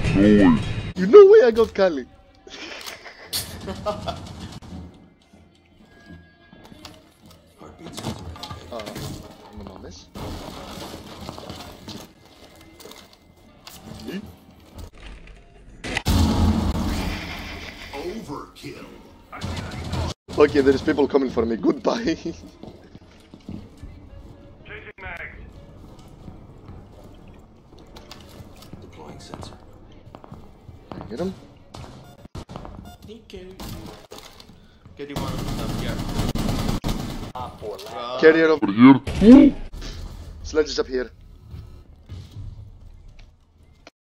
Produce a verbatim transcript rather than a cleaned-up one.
You know way I got Kali. uh, no mames. ¿Sí? Overkill. Okay, there is people coming for me. Goodbye. Deploying sensor. Get him. Okay. Get him on stuff, yeah. Carrier up here. Sledge is up here.